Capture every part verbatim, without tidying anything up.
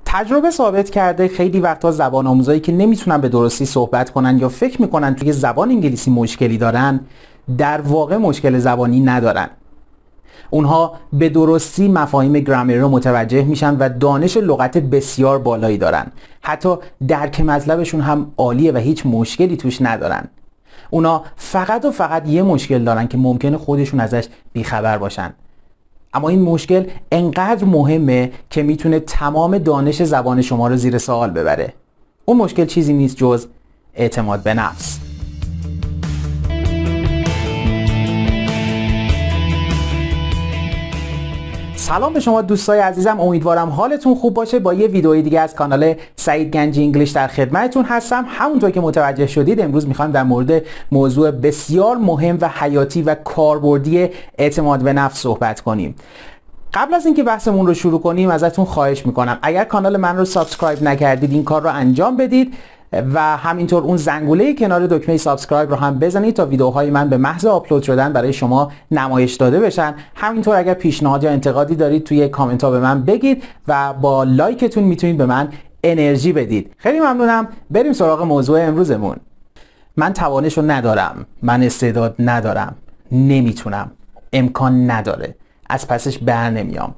تجربه ثابت کرده خیلی وقتا زبان آموزایی که نمیتونن به درستی صحبت کنن یا فکر میکنن توی زبان انگلیسی مشکلی دارن، در واقع مشکل زبانی ندارن. اونها به درستی مفاهیم گرامری رو متوجه میشن و دانش لغت بسیار بالایی دارن. حتی درک مطلبشون هم عالیه و هیچ مشکلی توش ندارن. اونا فقط و فقط یه مشکل دارن که ممکنه خودشون ازش بیخبر باشن. اما این مشکل انقدر مهمه که میتونه تمام دانش زبان شما رو زیر سوال ببره. اون مشکل چیزی نیست جز اعتماد به نفس. سلام به شما دوستای عزیزم، امیدوارم حالتون خوب باشه. با یه ویدئوی دیگه از کانال سعید گنجی انگلیش در خدمتتون هستم. همونطور که متوجه شدید امروز میخوام در مورد موضوع بسیار مهم و حیاتی و کاربردی اعتماد به نفس صحبت کنیم. قبل از اینکه بحثمون رو شروع کنیم ازتون خواهش میکنم اگر کانال من رو سابسکرایب نکردید این کار رو انجام بدید و همینطور اون زنگوله کنار دکمه سابسکرایب رو هم بزنید تا ویدیوهای من به محض آپلود شدن برای شما نمایش داده بشن. همینطور اگر پیشنهاد یا انتقادی دارید توی کامنت ها به من بگید و با لایکتون میتونید به من انرژی بدید. خیلی ممنونم. بریم سراغ موضوع امروزمون. من توانش رو ندارم، من استعداد ندارم، نمیتونم، امکان نداره، از پسش بر نمیام.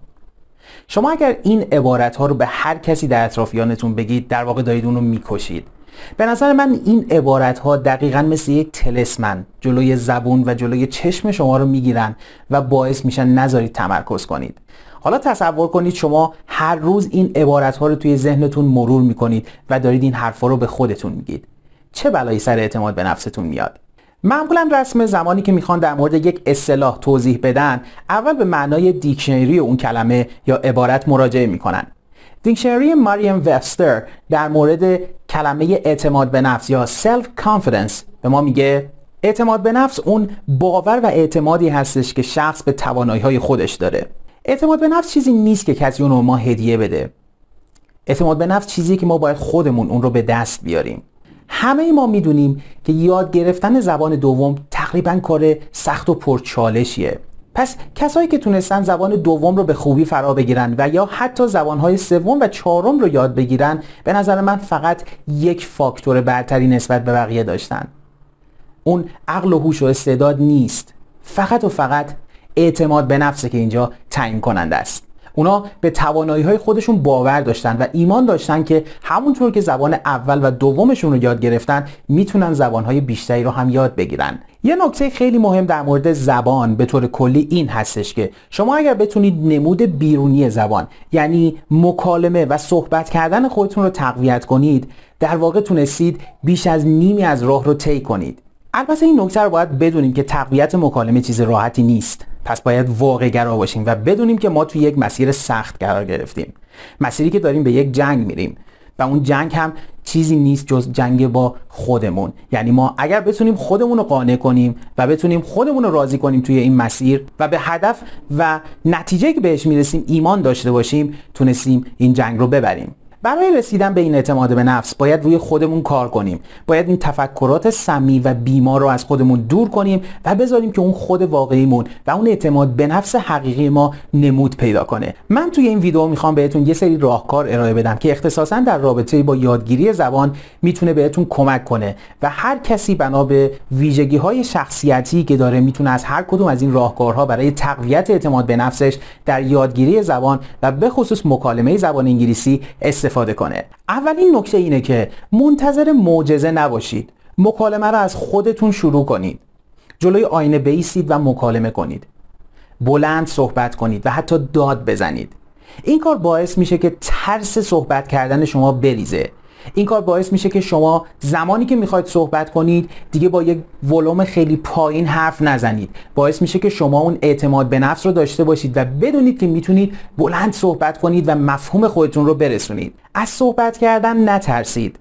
شما اگر این عبارت ها رو به هر کسی در اطرافیانتون بگید در واقع دارید اون رو میکشید. به نظر من این عبارت ها دقیقاً مثل یک طلسم جلوی زبون و جلوی چشم شما رو میگیرن و باعث میشن نذارید تمرکز کنید. حالا تصور کنید شما هر روز این عبارت ها رو توی ذهنتون مرور میکنید و دارید این حرفا رو به خودتون میگید. چه بلایی سر اعتماد به نفستون میاد؟ معمولا رسم زمانی که میخوان در مورد یک اصطلاح توضیح بدن اول به معنای دیکشنری اون کلمه یا عبارت مراجعه میکنن. دیکشنری مریم وبستر در مورد کلمه اعتماد به نفس یا سلف کانفیدنس به ما میگه اعتماد به نفس اون باور و اعتمادی هستش که شخص به توانایی‌های خودش داره. اعتماد به نفس چیزی نیست که کسی اون رو ما هدیه بده. اعتماد به نفس چیزی که ما باید خودمون اون رو به دست بیاریم. همه ما میدونیم که یاد گرفتن زبان دوم تقریبا کار سخت و پرچالشیه. پس کسایی که تونستن زبان دوم رو به خوبی فرا بگیرن و یا حتی زبانهای سوم و چهارم رو یاد بگیرن به نظر من فقط یک فاکتور برتری نسبت به بقیه داشتن. اون عقل و هوش و استعداد نیست، فقط و فقط اعتماد به نفسه که اینجا تعیین کننده است. اونا به توانایی‌های خودشون باور داشتن و ایمان داشتن که همونطور که زبان اول و دومشون رو یاد گرفتن میتونن زبان‌های بیشتری رو هم یاد بگیرن. یه نکته خیلی مهم در مورد زبان به طور کلی این هستش که شما اگر بتونید نمود بیرونی زبان یعنی مکالمه و صحبت کردن خودتون رو تقویت کنید، در واقع تونستید بیش از نیمی از راه رو طی کنید. البته این نکته رو باید بدونیم که تقویت مکالمه چیز راحتی نیست. پس باید واقع گرا باشیم و بدونیم که ما توی یک مسیر سخت قرار گرفتیم. مسیری که داریم به یک جنگ میریم و اون جنگ هم چیزی نیست جز جنگ با خودمون. یعنی ما اگر بتونیم خودمون رو قانع کنیم و بتونیم خودمون رو راضی کنیم توی این مسیر و به هدف و نتیجه که بهش میرسیم ایمان داشته باشیم، تونستیم این جنگ رو ببریم. برای رسیدن به این اعتماد به نفس باید روی خودمون کار کنیم. باید این تفکرات سمی و بیمار رو از خودمون دور کنیم و بذاریم که اون خود واقعیمون و اون اعتماد به نفس حقیقی ما نمود پیدا کنه. من توی این ویدیو میخوام بهتون یه سری راهکار ارائه بدم که اختصاصا در رابطه با یادگیری زبان میتونه بهتون کمک کنه و هر کسی بنا به ویژگی‌های شخصیتی که داره میتونه از هر کدوم از این راهکارها برای تقویت اعتماد به نفسش در یادگیری زبان و به خصوص مکالمه زبان انگلیسی استفاده کنه. اولین نکته اینه که منتظر معجزه نباشید. مکالمه رو از خودتون شروع کنید. جلوی آینه بایستید و مکالمه کنید. بلند صحبت کنید و حتی داد بزنید. این کار باعث میشه که ترس صحبت کردن شما بریزه. این کار باعث میشه که شما زمانی که میخواید صحبت کنید دیگه با یک ولوم خیلی پایین حرف نزنید. باعث میشه که شما اون اعتماد به نفس رو داشته باشید و بدونید که میتونید بلند صحبت کنید و مفهوم خودتون رو برسونید. از صحبت کردن نترسید.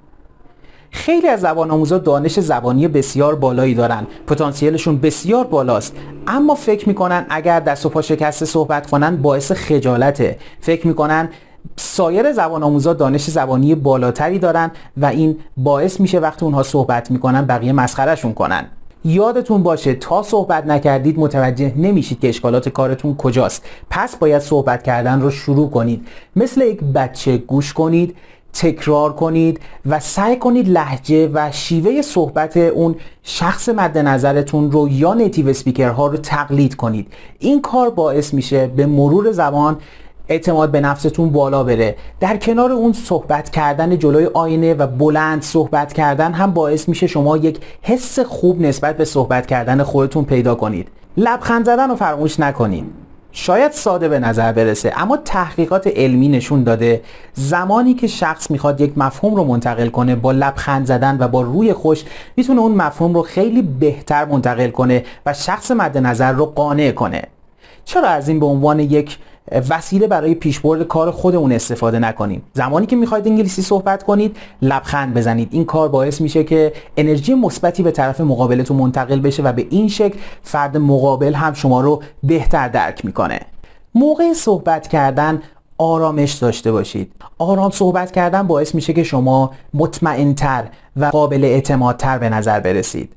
خیلی از زبان آموزا دانش زبانی بسیار بالایی دارن، پتانسیلشون بسیار بالاست، اما فکر میکنن اگر دست و پا شکسته صحبت کنن باعث خجالته. فکر میکنن سایر زبان آموزا دانش زبانی بالاتری دارن و این باعث میشه وقتی اونها صحبت میکنن بقیه مسخرهشون کنن. یادتون باشه تا صحبت نکردید متوجه نمیشید که اشکالات کارتون کجاست. پس باید صحبت کردن رو شروع کنید. مثل یک بچه گوش کنید، تکرار کنید و سعی کنید لهجه و شیوه صحبت اون شخص مد نظرتون رو یا نیتیو اسپیکرها رو تقلید کنید. این کار باعث میشه به مرور زمان اعتماد به نفستون بالا بره. در کنار اون صحبت کردن جلوی آینه و بلند صحبت کردن هم باعث میشه شما یک حس خوب نسبت به صحبت کردن خودتون پیدا کنید. لبخند زدن رو فراموش نکنید. شاید ساده به نظر برسه اما تحقیقات علمی نشون داده زمانی که شخص میخواد یک مفهوم رو منتقل کنه با لبخند زدن و با روی خوش میتونه اون مفهوم رو خیلی بهتر منتقل کنه و شخص مد نظر رو قانع کنه. چرا از این به عنوان یک وسیله برای پیشبرد کار خودمون استفاده نکنیم؟ زمانی که میخواید انگلیسی صحبت کنید لبخند بزنید. این کار باعث میشه که انرژی مثبتی به طرف مقابلتون منتقل بشه و به این شکل فرد مقابل هم شما رو بهتر درک میکنه. موقع صحبت کردن آرامش داشته باشید. آرام صحبت کردن باعث میشه که شما مطمئن‌تر و قابل اعتمادتر به نظر برسید.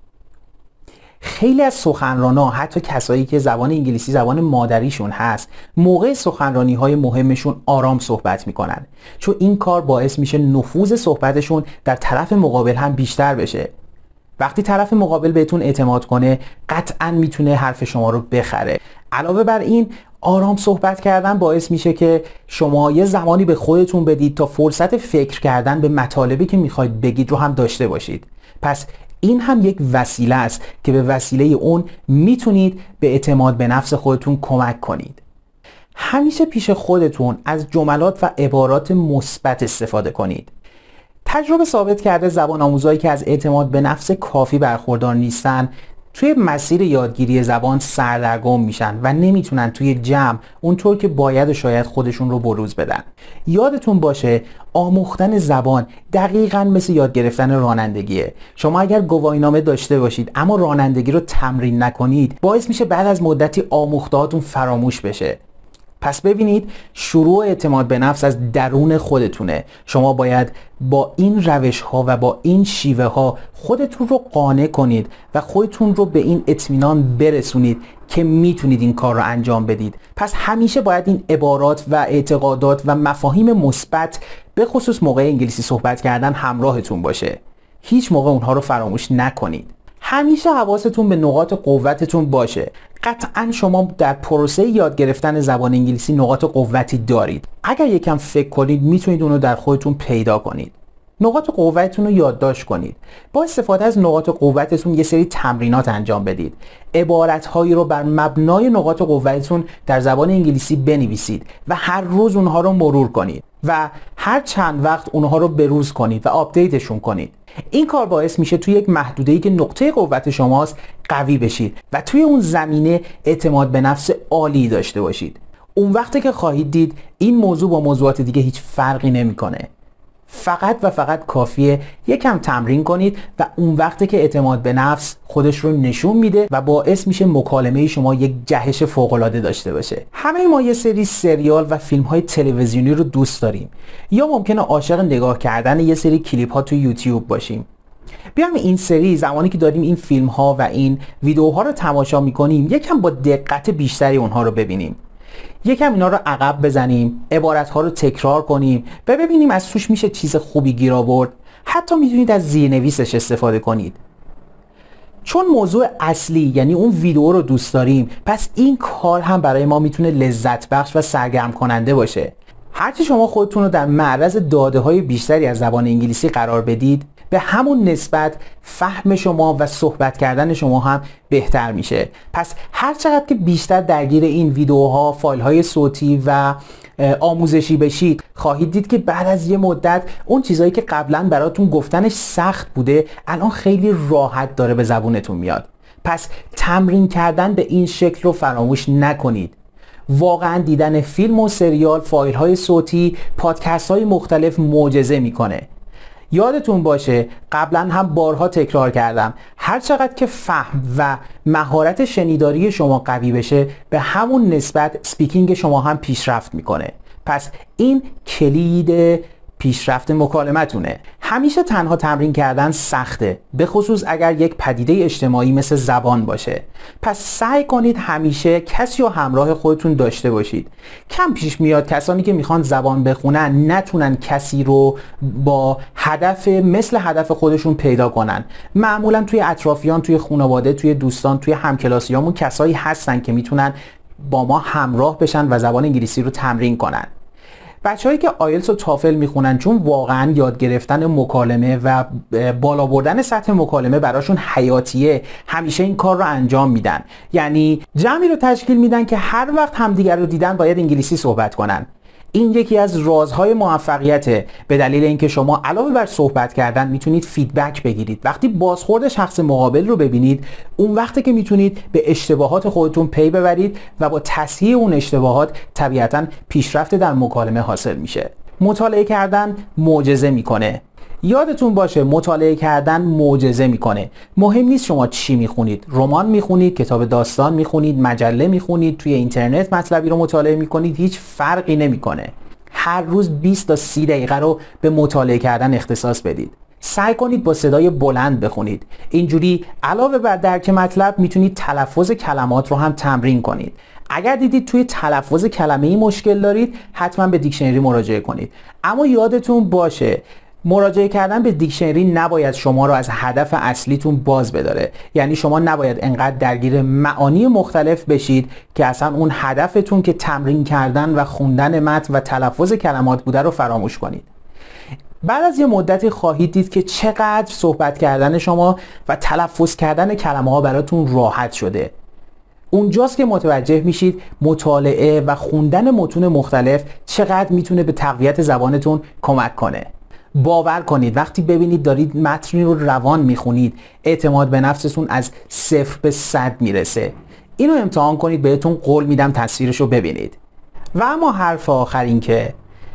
خیلی از سخنران‌ها، حتی کسایی که زبان انگلیسی زبان مادریشون هست، موقع سخنرانی‌های مهمشون آرام صحبت میکنن، چون این کار باعث میشه نفوذ صحبتشون در طرف مقابل هم بیشتر بشه. وقتی طرف مقابل بهتون اعتماد کنه قطعاً میتونه حرف شما رو بخره. علاوه بر این آرام صحبت کردن باعث میشه که شما یه زمانی به خودتون بدید تا فرصت فکر کردن به مطالبی که میخواید بگید رو هم داشته باشید. پس این هم یک وسیله است که به وسیله اون میتونید به اعتماد به نفس خودتون کمک کنید. همیشه پیش خودتون از جملات و عبارات مثبت استفاده کنید. تجربه ثابت کرده زبان آموزایی که از اعتماد به نفس کافی برخوردار نیستن توی مسیر یادگیری زبان سردرگم میشن و نمیتونن توی جمع اونطور که باید و شاید خودشون رو بروز بدن. یادتون باشه آموختن زبان دقیقاً مثل یاد گرفتن رانندگیه. شما اگر گواهینامه داشته باشید اما رانندگی رو تمرین نکنید باعث میشه بعد از مدتی آموختهاتون فراموش بشه. پس ببینید شروع اعتماد به نفس از درون خودتونه. شما باید با این روش ها و با این شیوه ها خودتون رو قانع کنید و خودتون رو به این اطمینان برسونید که میتونید این کار رو انجام بدید. پس همیشه باید این عبارات و اعتقادات و مفاهیم مثبت به خصوص موقع انگلیسی صحبت کردن همراهتون باشه. هیچ موقع اونها رو فراموش نکنید. همیشه حواستون به نقاط قوتتون باشه. قطعا شما در پروسه یاد گرفتن زبان انگلیسی نقاط قوتی دارید. اگر یکم فکر کنید میتونید اونو در خودتون پیدا کنید. نقاط قوتتون رو یادداشت کنید. با استفاده از نقاط قوتتون یه سری تمرینات انجام بدید. عبارت‌هایی رو بر مبنای نقاط قوتتون در زبان انگلیسی بنویسید و هر روز اونها رو مرور کنید و هر چند وقت اونها رو بروز کنید و آپدیتشون کنید. این کار باعث میشه توی یک محدوده‌ای که نقطه قوت شماست قوی بشید و توی اون زمینه اعتماد به نفس عالی داشته باشید. اون وقتی که خواهید دید این موضوع با موضوعات دیگه هیچ فرقی نمیکنه. فقط و فقط کافیه یکم تمرین کنید و اون وقتی که اعتماد به نفس خودش رو نشون میده و باعث میشه مکالمه شما یک جهش فوق‌العاده داشته باشه. همه ما یه سری سریال و فیلم های تلویزیونی رو دوست داریم یا ممکنه عاشق نگاه کردن یه سری کلیپ ها تو یوتیوب باشیم. بیام این سری زمانی که داریم این فیلم ها و این ویدیوها رو تماشا میکنیم یکم با دقت بیشتری اونها رو ببینیم. یکم اینا رو عقب بزنیم، عبارت‌ها رو تکرار کنیم و ببینیم از توش میشه چیز خوبی گیر آورد. حتی میتونید از زیرنویسش استفاده کنید. چون موضوع اصلی یعنی اون ویدیو رو دوست داریم پس این کار هم برای ما میتونه لذت بخش و سرگرم کننده باشه. هرچی شما خودتون رو در معرض داده‌های بیشتری از زبان انگلیسی قرار بدید به همون نسبت فهم شما و صحبت کردن شما هم بهتر میشه. پس هر چقدر که بیشتر درگیر این ویدیوها، فایل‌های صوتی و آموزشی بشید خواهید دید که بعد از یه مدت اون چیزایی که قبلا براتون گفتنش سخت بوده الان خیلی راحت داره به زبونتون میاد. پس تمرین کردن به این شکل رو فراموش نکنید. واقعا دیدن فیلم و سریال، فایل‌های صوتی، پادکست‌های مختلف معجزه میکنه. یادتون باشه قبلا هم بارها تکرار کردم هر چقدر که فهم و مهارت شنیداری شما قوی بشه به همون نسبت سپیکینگ شما هم پیشرفت میکنه. پس این کلید پیشرفت مکالمتونه. همیشه تنها تمرین کردن سخته، به خصوص اگر یک پدیده اجتماعی مثل زبان باشه. پس سعی کنید همیشه کسی رو همراه خودتون داشته باشید. کم پیش میاد کسانی که میخوان زبان بخونن نتونن کسی رو با هدف مثل هدف خودشون پیدا کنن. معمولا توی اطرافیان، توی خانواده، توی دوستان، توی همکلاسیامون کسایی هستن که میتونن با ما همراه بشن و زبان انگلیسی رو تمرین کنن. بچه‌هایی که آیلتس و تافل میخونن چون واقعا یاد گرفتن مکالمه و بالا بردن سطح مکالمه براشون حیاتیه، همیشه این کار رو انجام میدن. یعنی جمعی رو تشکیل میدن که هر وقت همدیگر رو دیدن باید انگلیسی صحبت کنن. این یکی از رازهای موفقیته، به دلیل اینکه شما علاوه بر صحبت کردن میتونید فیدبک بگیرید. وقتی بازخورد شخص مقابل رو ببینید، اون وقته که میتونید به اشتباهات خودتون پی ببرید و با تصحیح اون اشتباهات طبیعتاً پیشرفت در مکالمه حاصل میشه. مطالعه کردن معجزه میکنه. یادتون باشه مطالعه کردن معجزه میکنه. مهم نیست شما چی میخونید، رمان میخونید، کتاب داستان میخونید، مجله میخونید، توی اینترنت مطلبی رو مطالعه میکنید، هیچ فرقی نمیکنه. هر روز بیست تا سی دقیقه رو به مطالعه کردن اختصاص بدید. سعی کنید با صدای بلند بخونید. اینجوری علاوه بر درک مطلب میتونید تلفظ کلمات رو هم تمرین کنید. اگر دیدید توی تلفظ کلمه‌ای مشکل دارید، حتما به دیکشنری مراجعه کنید. اما یادتون باشه مراجعه کردن به دیکشنری نباید شما رو از هدف اصلیتون باز بداره. یعنی شما نباید انقدر درگیر معانی مختلف بشید که اصلا اون هدفتون که تمرین کردن و خوندن متن و تلفظ کلمات بوده رو فراموش کنید. بعد از یه مدتی خواهید دید که چقدر صحبت کردن شما و تلفظ کردن کلمه ها براتون راحت شده. اونجاست که متوجه میشید مطالعه و خوندن متون مختلف چقدر میتونه به تقویت زبانتون کمک کنه. باور کنید وقتی ببینید دارید متنی رو روان میخونید، اعتماد به نفستون از صفر به صد میرسه. اینو امتحان کنید، بهتون قول میدم تصویرش رو ببینید. و اما حرف آخر این که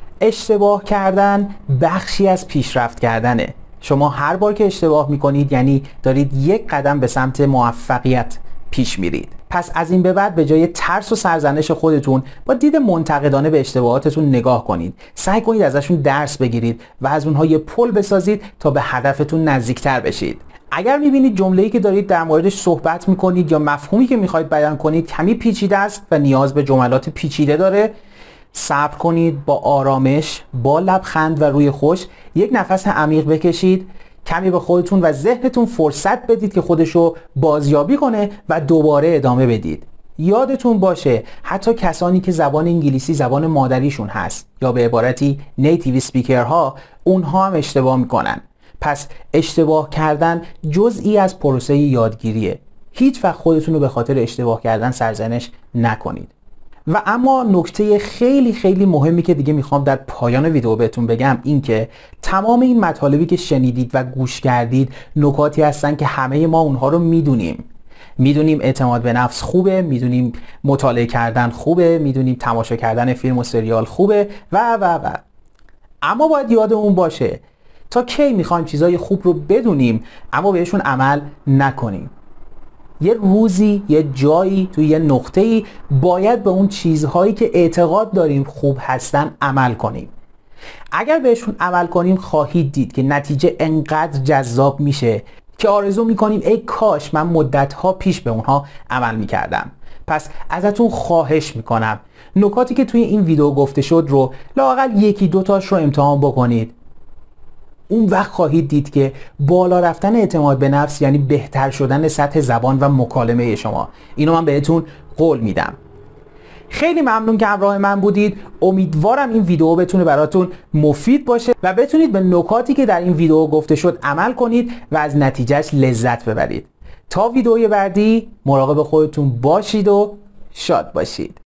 اشتباه کردن بخشی از پیشرفت کردنه. شما هر بار که اشتباه میکنید یعنی دارید یک قدم به سمت موفقیت پیش میرید. پس از این به بعد به جای ترس و سرزنش خودتون با دید منتقدانه به اشتباهاتتون نگاه کنید. سعی کنید ازشون درس بگیرید و از اونها یه پل بسازید تا به هدفتون نزدیکتر بشید. اگر میبینید جمله‌ای که دارید در موردش صحبت میکنید یا مفهومی که میخواید بیان کنید کمی پیچیده است و نیاز به جملات پیچیده داره، صبر کنید، با آرامش، با لبخند و روی خوش یک نفس عمیق بکشید. کمی به خودتون و ذهنتون فرصت بدید که خودشو بازیابی کنه و دوباره ادامه بدید. یادتون باشه حتی کسانی که زبان انگلیسی زبان مادریشون هست یا به عبارتی نیتیو اسپیکرها، اونها هم اشتباه میکنن. پس اشتباه کردن جزئی از پروسه یادگیریه. هیچ وقت خودتون رو به خاطر اشتباه کردن سرزنش نکنید. و اما نکته خیلی خیلی مهمی که دیگه میخوام در پایان ویدیو بهتون بگم این که تمام این مطالبی که شنیدید و گوش کردید نکاتی هستن که همه ما اونها رو میدونیم. میدونیم اعتماد به نفس خوبه، میدونیم مطالعه کردن خوبه، میدونیم تماشا کردن فیلم و سریال خوبه و و و اما باید یادمون باشه تا کی میخوایم چیزای خوب رو بدونیم اما بهشون عمل نکنیم. یه روزی یه جایی توی یه نقطه‌ای باید به اون چیزهایی که اعتقاد داریم خوب هستن عمل کنیم. اگر بهشون عمل کنیم خواهید دید که نتیجه انقدر جذاب میشه که آرزو میکنیم ای کاش من مدتها پیش به اونها عمل میکردم. پس ازتون خواهش میکنم نکاتی که توی این ویدیو گفته شد رو لااقل یکی دوتاش رو امتحان بکنید. اون وقت خواهید دید که بالا رفتن اعتماد به نفس یعنی بهتر شدن سطح زبان و مکالمه شما. اینو من بهتون قول میدم. خیلی ممنون که همراه من بودید. امیدوارم این ویدیو بتونه براتون مفید باشه و بتونید به نکاتی که در این ویدیو گفته شد عمل کنید و از نتیجهش لذت ببرید. تا ویدیوی بعدی مراقب خودتون باشید و شاد باشید.